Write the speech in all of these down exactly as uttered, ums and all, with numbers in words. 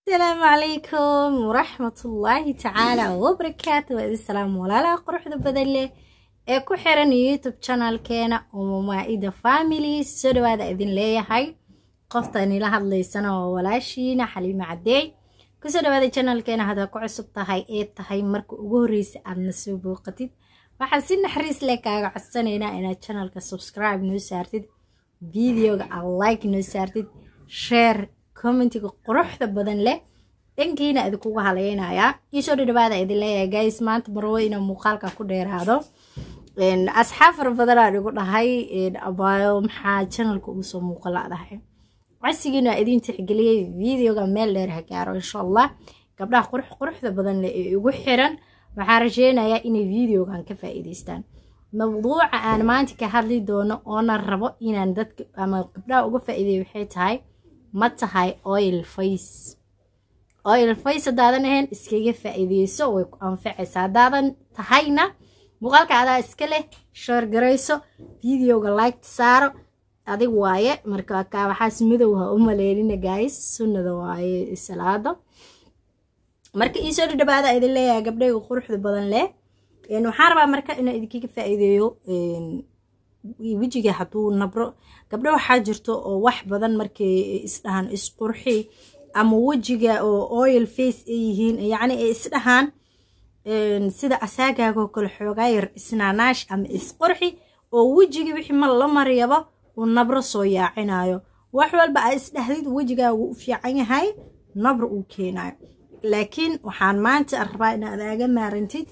السلام عليكم ورحمة الله تعالى وبركاته. السلام ولا لا قروح بدله اكو حيران يوتيوب channel كينا ومائدة فاميلي سودو هذا إذن ليه هاي قفتاني لها اللي سنة وولاشينا حليمة عدي كسودو هذا channel كينا هذا كعصب تهاي ايه تهاي مركو uguhoreysa aad nasoo booqatid waxaan si naxariis leh kaaga codsanaynaa inaad channelka subscribe noo saartid videoga aad like noo saartid share commentiga quruxda badan leh dhankiina idinku haleynaya isoo dhawaada idin leeyahay guys maanta marwo inaan muuqaalka ku dheeraado een asxaab far badan aan ugu dhahay een abaayo maxaa channelka ugu soo muuqalaadahay casigiina idin tixgeliyay videoga meel dheer ha gaaro insha Allah gabdhaha qurux quruxda badan leh ee ugu xiran waxaan rajeynayaa inay videogan ka faa'iideystaan mawduuca aan maanta ka hadli doono oo na rabo inaan dadka ama gabdhaha uga faa'iideeyo waxay tahay ma tahay oil face oil face hadaadan ahayn iskaga faa'iideyso way ku anfacaysaa hadaadan tahayna muuqaalka adaa iska leh share gareyso videoga like saaro adig waaye marka ka waxaas madow ha u maleelina guys sunnada waaye salaada marka ii soo dhawaada idin leeyahay gabdhaha quruxda badan leh een waxaan rabaa marka inaan idinkaga faa'iideeyo een wajiga haduu nabro gabdhaha waxa jirto oo wax badan markay isdhahan isqurxi ama wajiga oo oil face ay yihiin yaani ay isdhahan een sida asaagaaga kala xoogayr isnaanaash ama isqurxi oo wajiga wixii ma la mariyaba oo nabro soo yaacinayo wax walba ay isdhahdid wajigaaga u fiican yahay nabro uu keenayo laakiin waxaan maanta rabaa inaad aaga maarantid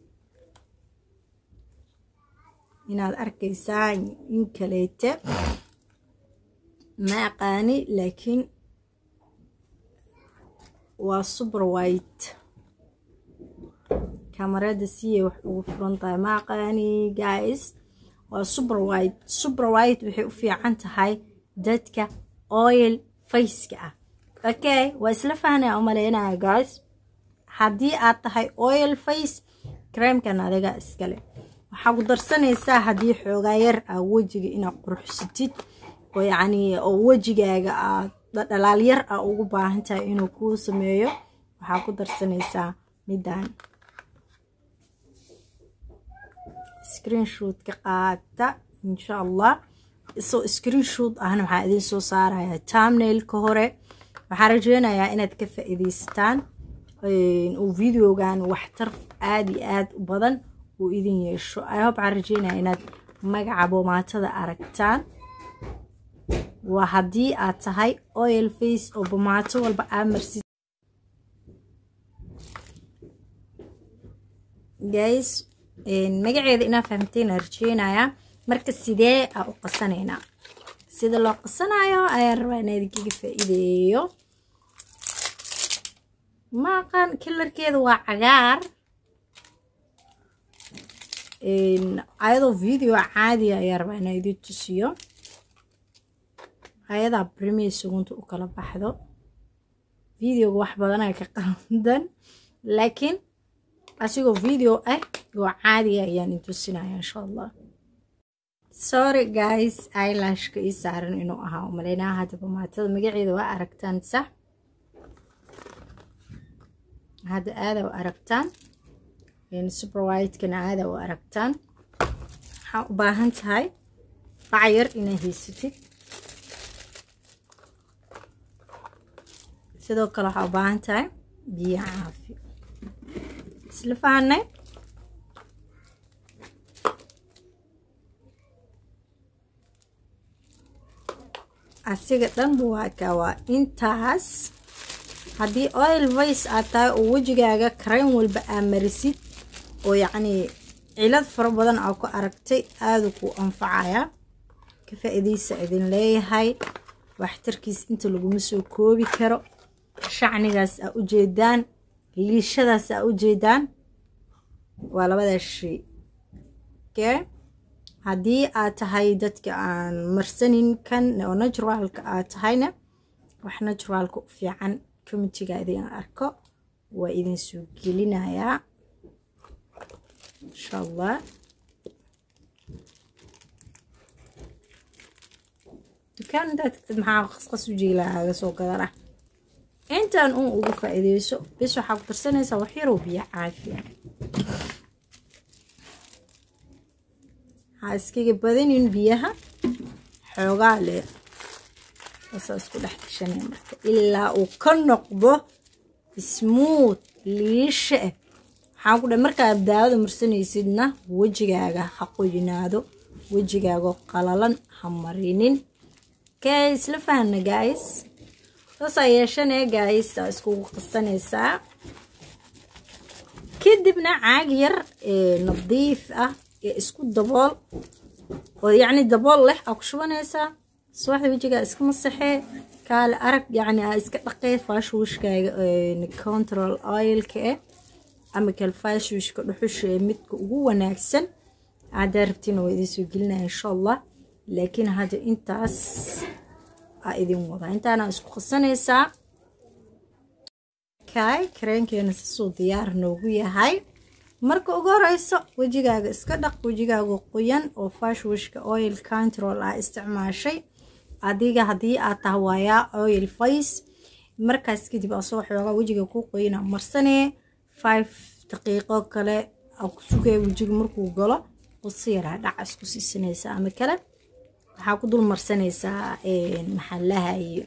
inaad arkaysaan in kaleete ma aqaani laakiin waa super white kamarada siye wax ugu furan tahay ma aqaani guys waa super white super white waxay u fiican tahay dadka oil face ka ah okay waa isla fahnaa u maleynaa guys haddii aad tahay oil face cream kan adiga iska leh waxaa ku darsanaysaa haddii xoogaa yar ah wajiga inaad quruxsatid oo yacni oo wajigaaga aad dhalaal yar ah ugu baahan tahay inuu kuu sameeyo waxaa ku darsanaysaa midaan screenshot ka qaata insha Allah soo screenshot ahna waxaa idin soo saarayaa thumbnail ka hore waxaan rajeynayaa inaad ka faa'iideystaan oo videogan waxtar aad iyo aad u badan oo idin yeesho I hope aan rajeynayaa inaad magaca boomaatada aragtaan waa haddii aad tahay oil face oo boomaato walba aad marsid guys magaceeda inaa fahamteen aan rajeynayaa marka sidee aan u qasanaynaa sida loo qasanayo ayaan rabaa inaan idinkaga faa'iideeyo ما كان كلر كده وعجار إن هذا فيديو عادي يا ربع أنا يدي تسيو هذا بريمي سكونت وكلا بحده فيديو واحد بدنا كقندن لكن أسيقو فيديو إيه هو عادي يعني تسينا إن شاء الله sorry guys eyelash كيسارن إنه أها وملينا هذا بمعتاد مجيء ذو أركتان صح هذا هذا وأركتان يعني سوبر وايت كان هذا وأركتان باهنت هاي بعير إنه هيستي سيدو كلا باهنت هاي بيعافي سلفاني أسيقتن بواكا وإنتاس haddii oil face aad tahay oo wajigaaga cream walba aad marisid oo yacni cilad fara badan aad ku aragtay aad ku anfacaya ka faa'iideysa idin leeyahay waxtarkiis inta lagu soo koobi karo shacnigaas aad u jeedaan liishadaas aad u jeedaan waa labada shay okay haddii aad tahay dadka aan marsanin kan oo naturalka aad tahayna wax naturalka u fiican كومنتيga idin arko waa idin soo gelinayaa insha Allah kan dadka maxaa qasqas u jeelaaga soo gadana intaan uun ugu faa'iideyso bis waxaa ku darsanaysaa wax yar oo biyo caafiya ha iskaga badinin biyaha xoogaa leh waxa isku dhex gashanaya marka ilaa uu ka noqdo smooth liisha waxaan ku dhahay markaa daawada marsanaysidna wajigaaga ha qoynaado wajigaaga qalalan ha marinin kay isla fahanna guys soo yeeshanay guys isku qasanaysaa kadibna caag yar ee nadiif ah ee isku dabool oo yacni dabool leh aad ku shubanaysaa subaxda wajiga iska masaxee kaale arag yacni aa iska dhaqee faashwashkaaga control oilka eh ama kal faashwashka dhuxusha ee midka ugu wanaagsan aad rabtiin oo idin soo gelinaa insha Allah laakiin hadda intaas aa idin wada intaana isku qasanaysaa kay kareenkeena soo diyaar noogu yahay marka ugu horeyso wajigaaga iska dhaq wajigaaga qoyan oo faashwashka oil control ah isticmaashay adiga hadii aad tahwaaya oil face markaas kadib aad soo xoogaa wajiga ku qoyna marsanee five daqiiqo kale aad ku sugay wajiga markuu galo qosiira dhac isku siisanaysa ama kale waxa ku dul marsanaysaa ee maxallaha iyo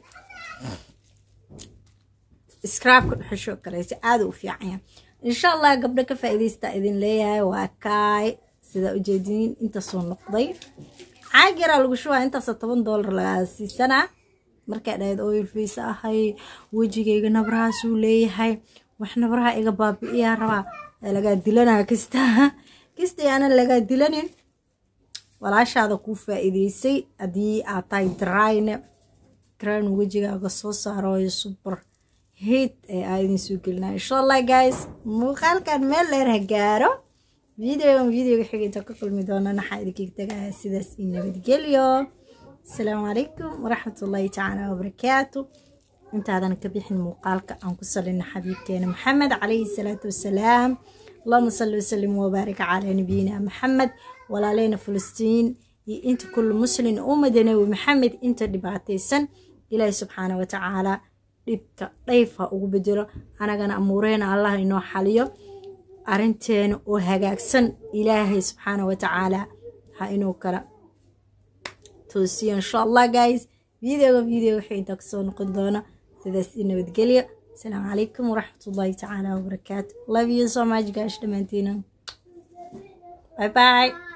scrap ka xisho kale si aad u fiican insha Allah gabdha ka faa'iideysta idin leeyahay waa kaay sida u jeedin inta soo noqday caagira lagu shubaa inta toban dollar laga siisana marka dhayd oil face ahay wajigayga nabraas uu leeyahay wax nabraha iga baabi'iya raba laga dilana kasta kasta yana laga dilanin walaashaada ku faa'iideysay adii aad tahay dryne kran wajigaaga soo saaro super hit ee aadin soo gelina insha Allah guys muuqaalkan meel leer ha gaaro video video xigta ka kulmi doona naxa idinka tagay sidaas in nabadgelyo assalamu alaykum wa rahmatullahi ta'ala wa barakatuh intaadan ka bixin muuqaalka aan ku salina xabiibkeena Muhammad alayhi salatu wasalaam اللهم صل وسلم وبارك على نبينا محمد ولا علينا فلسطين انت كل مسلم ومدني ومحمد انت دبعتيسن إلهي سبحانه وتعالى dhibka dhayfa ugu bedelo anagana amuureena Allah inoo xaliyo arinteen oo hagaagsan Ilaahay subhanahu wa ta'ala ha inoo kala toosiyo insha Allah guys video video waxay inta soo noqon doona sidaas in nabadgelyo assalamu alaykum wa rahmatullahi ta'ala wa barakatuh love you so much guys dhamaantiin bye bye